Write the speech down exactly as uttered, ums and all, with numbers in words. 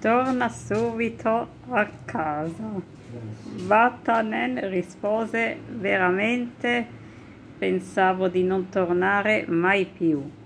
Torna subito a casa. Vatanen rispose: veramente pensavo di non tornare mai più.